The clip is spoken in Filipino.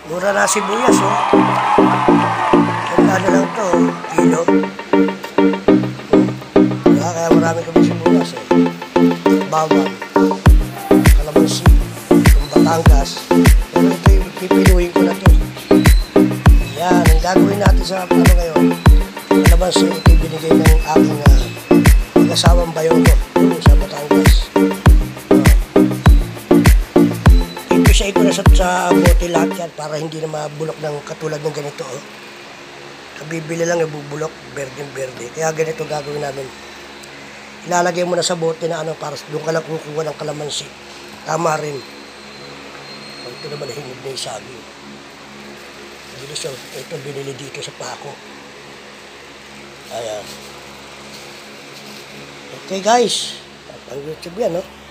Mura na sibuyas, oh. Ano lang to, kilo. Kaya marami kami sibuyas, eh. Bawang, kalamansi, yung Batangas. Pero ito yung pipinuhin ko na to. Yan, ang gagawin natin sa ano ngayon. Kalamansi, ito yung binigay ng aking mag-asawang bayo ko sa Batangas. Ipisay ko na sa bote lahat yan para hindi na mabulok ng katulad ng ganito, oh. Kabibili lang ibubulok, berde-berde. Kaya ganito gagawin namin. Ilalagay mo na sa bote na ano para doon ka lang kukuha ng kalamansi. Tama rin. Ito naman hingid na isabi. Ito binili dito sa Paco. Ayan. Okay guys. Pang YouTube yan, no?